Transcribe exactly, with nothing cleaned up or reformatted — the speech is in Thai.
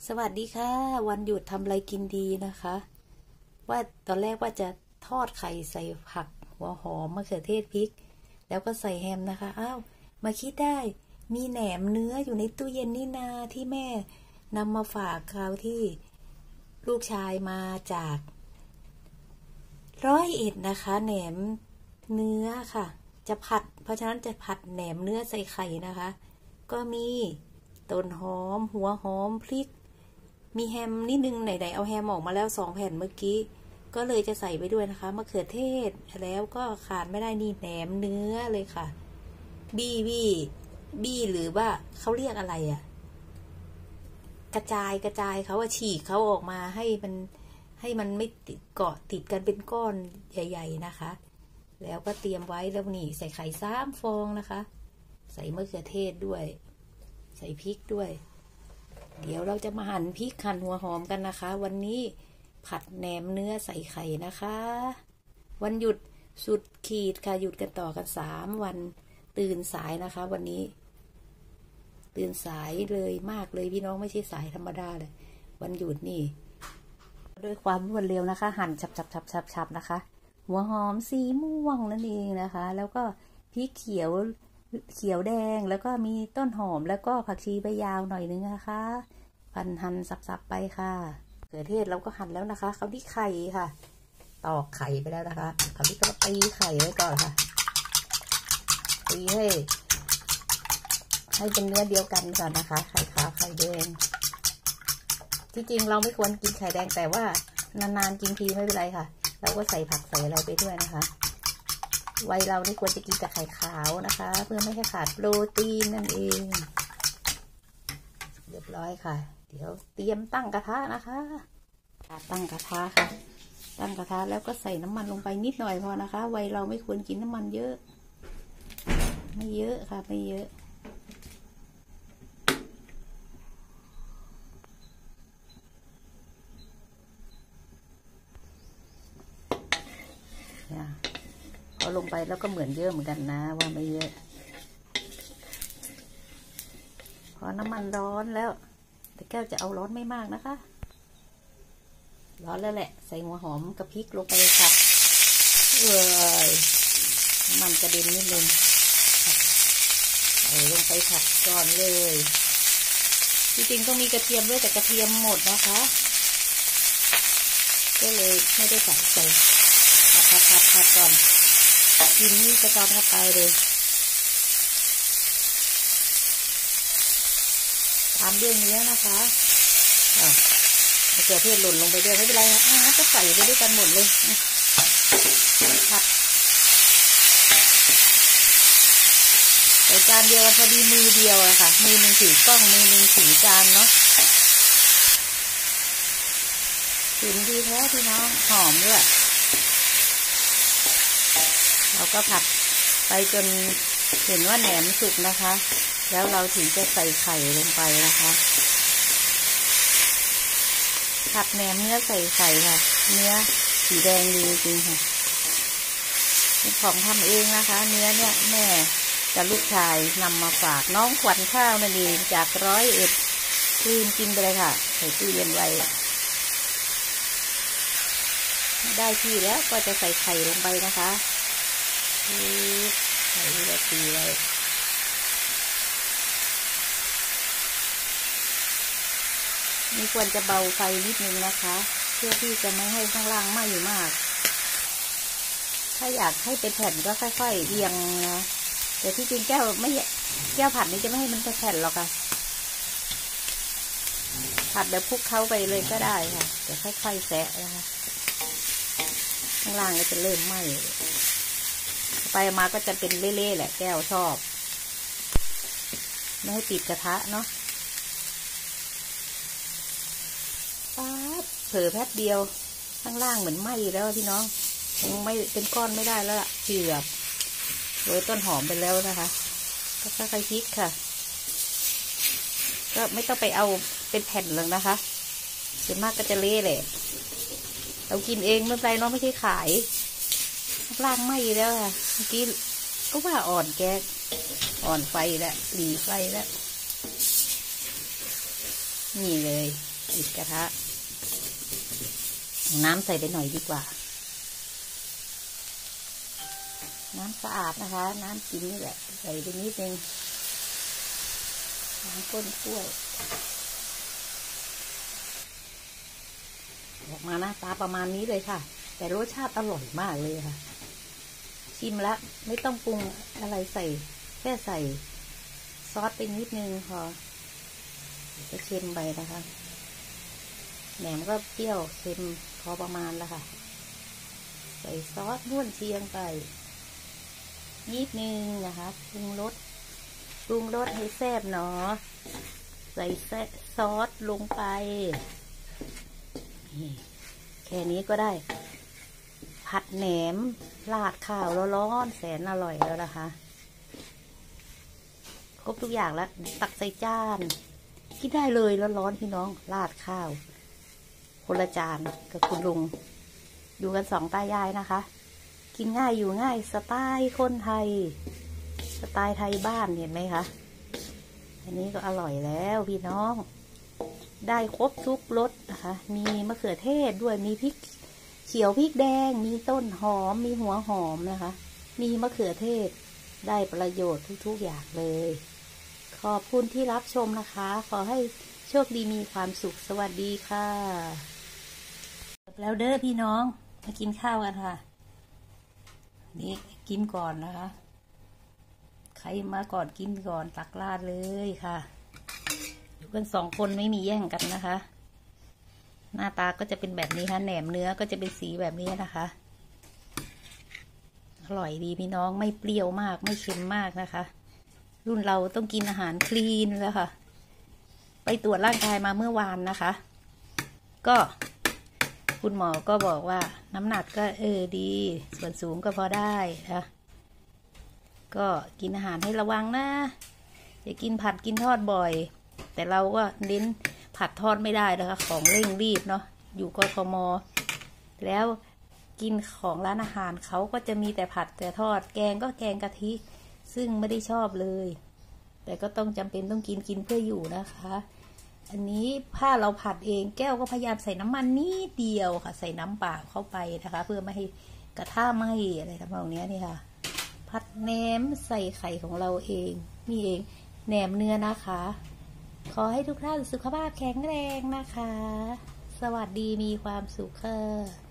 สวัสดีค่ะวันหยุดทำอะไรกินดีนะคะว่าตอนแรกว่าจะทอดไข่ใส่ผักหัวหอมมะเขือเทศพริกแล้วก็ใส่แฮมนะคะอ้าวมาคิดได้มีแหนมเนื้ออยู่ในตู้เย็นนี่นาที่แม่นำมาฝากคราวที่ลูกชายมาจากร้อยเอ็ดนะคะแหนมเนื้อค่ะจะผัดเพราะฉะนั้นจะผัดแหนมเนื้อใส่ไข่นะคะก็มีต้นหอมหัวหอมพริกมีแฮมนิดนึงไหนๆเอาแฮมออกมาแล้วสองแผ่นเมื่อกี้ก็เลยจะใส่ไปด้วยนะคะมะเขือเทศแล้วก็ขาดไม่ได้นี่แหนมเนื้อเลยค่ะบี้บี้บี้หรือว่าเขาเรียกอะไรอ่ะกระจายกระจายเขาว่าฉีกเขาออกมาให้มันให้มันไม่ติดเกาะติดกันเป็นก้อนใหญ่ๆนะคะแล้วก็เตรียมไว้แล้วนี่ใส่ไข่สามฟองนะคะใส่มะเขือเทศด้วยใส่พริกด้วยเดี๋ยวเราจะมาหั่นพริกหั่นหัวหอมกันนะคะวันนี้ผัดแหนมเนื้อใส่ไข่นะคะวันหยุดสุดขีดค่ะหยุดกันต่อกันสามวันตื่นสายนะคะวันนี้ตื่นสายเลยมากเลยพี่น้องไม่ใช่สายธรรมดาเลยวันหยุดนี่ด้วยความรวดเร็วนะคะหั่นฉับฉับฉับฉับฉับนะคะหัวหอมสีม่วงนั่นเองนะคะแล้วก็พริกเขียวเขียวแดงแล้วก็มีต้นหอมแล้วก็ผักชีใบยาวหน่อยนึงนะคะพันหั่นสับๆไปค่ะเขือเทศเราก็หั่นแล้วนะคะเขาที่ไข่ค่ะตอกไข่ไปแล้วนะคะเขาที่ก็ตีไข่ไว้ก่อนค่ะตีให้ให้เป็นเนื้อเดียวกันก่อนนะคะไข่ขาวไข่แดงที่จริงเราไม่ควรกินไข่แดงแต่ว่านานๆกินทีไม่เป็นไรค่ะเราก็ใส่ผักใส่อะไรไปด้วยนะคะวัยเรานี่ควรจะกินแต่ไข่ขาวนะคะเพื่อไม่ให้ขาดโปรตีนนั่นเองเรียบร้อยค่ะเดี๋ยวเตรียมตั้งกระทะนะคะตั้งกระทะค่ะตั้งกระทะแล้วก็ใส่น้ำมันลงไปนิดหน่อยพอนะคะวัยเราไม่ควรกินน้ำมันเยอะไม่เยอะค่ะไม่เยอะพอลงไปแล้วก็เหมือนเยอะเหมือนกันนะว่าไม่เยอะพอน้ำมันร้อนแล้วแต่แก้วจะเอาร้อนไม่มากนะคะร้อนแล้วแหละใส่หัวหอมกับพริกลงไปเลยค่ะเอ้ยน้ำมันกระเด็นนิดนึงใส่ลงไปผัดก่อนเลยจริงๆต้องมีกระเทียมด้วยแต่กระเทียมหมดนะคะก็เลยไม่ได้ใส่ใส่ผัดผัดผัดผัดก่อนกินนี่กระจอนเข้าไปเลยตามด้วยเนื้อนะคะอ่ะมะเขือเทศหล่นลงไปด้วยไม่เป็นไรนะอ่ะก็ใส่ไปด้วยกันหมดเลยผัดใส่จานเดียวกันพอดีมือเดียวอะค่ะมือหนึ่งถือกล้องมือหนึ่งถือจานเนาะถึงดีแท้พี่น้องหอมด้วยเราก็ผัดไปจนเห็นว่าแหนมสุกนะคะแล้วเราถึงจะใส่ไข่ลงไปนะคะผัดแหนมเนื้อใส่ไข่ค่ะเนื้อสีแดงดีจริงค่ะเป็นของทำเองนะคะเนื้อเนี่ยแม่กับลูกชายนำมาฝากน้องขวัญข้าวนั่นเองจากร้อยเอ็ดคืนกินไปเลยค่ะใส่ตู้เย็นไว้ได้ที่แล้วก็จะใส่ไข่ลงไปนะคะใส่ทีละทีเลยนี่ควรจะเบาไฟนิดนึงนะคะเพื่อที่จะไม่ให้ข้างล่างไหม้อยู่มากถ้าอยากให้เป็นแผ่นก็ค่อยๆเอียงนะแต่ที่จริงแก้วไม่แก้วผัดนี้จะไม่ให้มันเป็นแผ่นหรอกค่ะผัดแบบคลุกเข้าไปเลยก็ได้ค่ะแต่ค่อยๆแซะนะคะข้างล่างก็จะเริ่มไหม้ไปมาก็จะเป็นเละๆแหละแก้วชอบไม่ให้ติดกระทะเนาะป๊าบเผลอแป๊บเดียวข้างล่างเหมือนไหม้แล้วพี่น้องยังไม่เป็นก้อนไม่ได้แล้วเจือบโรยต้นหอมไปแล้วนะคะก็ค่อยๆพริกค่ะก็ไม่ต้องไปเอาเป็นแผ่นเลยนะคะส่วนมากก็จะเละแหละเรากินเองไม่เป็นไรเนาะไม่ใช่ขายล่างไหม้แล้วค่ะเมื่อกี้ก็ว่าอ่อนแก๊สอ่อนไฟแล้วหลีไฟแล้วนี่เลยปิดกระทะน้ำใส่ไปหน่อยดีกว่าน้ำสะอาดนะคะน้ำกินนี่แหละใส่ไปนิดนึงน้ำก้นถ้วยออกมาหน้าตาประมาณนี้เลยค่ะแต่รสชาติอร่อยมากเลยค่ะชิมแล้วไม่ต้องปรุงอะไรใส่แค่ใส่ซอสไปนิดนึงพอจะเค็มไปนะคะแหนมก็เปรี้ยวเค็มพอประมาณแล้วค่ะใส่ซอสนวลเชียงไปนิดนึงนะคะปรุงรสปรุงรสให้แซ่บเนาะใส่ซอสลงไปแค่นี้ก็ได้ผัดแหนมราดข้าวร้อนๆแสนอร่อยแล้วนะคะครบทุกอย่างแล้วตักใส่จานกินได้เลยร้อนๆพี่น้องราดข้าวคนละจานกับคุณลุงอยู่กันสองตายายนะคะกินง่ายอยู่ง่ายสไตล์คนไทยสไตล์ไทยบ้านเห็นไหมคะอันนี้ก็อร่อยแล้วพี่น้องได้ครบทุกรสนะคะมีมะเขือเทศด้วยมีพริกเขียวพริกแดงมีต้นหอมมีหัวหอมนะคะมีมะเขือเทศได้ประโยชน์ทุกๆอย่างเลยขอบคุณที่รับชมนะคะขอให้โชคดีมีความสุขสวัสดีค่ะแล้วเด้อพี่น้องมากินข้าวกันค่ะนี่กินก่อนนะคะใครมาก่อนกินก่อนตักราดเลยค่ะอยู่กันสองคนไม่มีแย่งกันนะคะหน้าตาก็จะเป็นแบบนี้ค่ะแหนมเนื้อก็จะเป็นสีแบบนี้นะคะอร่อยดีพี่น้องไม่เปรี้ยวมากไม่เค็มมากนะคะรุ่นเราต้องกินอาหารคลีนแล้วค่ะไปตรวจร่างกายมาเมื่อวานนะคะก็คุณหมอก็บอกว่าน้ำหนักก็เออดีส่วนสูงก็พอได้นะก็กินอาหารให้ระวังนะอย่ากินผัดกินทอดบ่อยแต่เราก็เน้นผัดทอดไม่ได้นะคะของเร่งรีบเนาะอยู่กทมแล้วกินของร้านอาหารเขาก็จะมีแต่ผัดแต่ทอดแกงก็แกงกะทิซึ่งไม่ได้ชอบเลยแต่ก็ต้องจำเป็นต้องกินกินเพื่ออยู่นะคะอันนี้ถ้าเราผัดเองแก้วก็พยายามใส่น้ำมันนิดเดียวค่ะใส่น้ำเปล่าเข้าไปนะคะเพื่อไม่ให้กระทะไหม้อะไรทำนองนี้นี่ค่ะผัดแหนมใส่ไข่ของเราเองนี่เองแหนมเนื้อนะคะขอให้ทุกท่านสุขภาพแข็งแรงนะคะสวัสดีมีความสุขค่ะ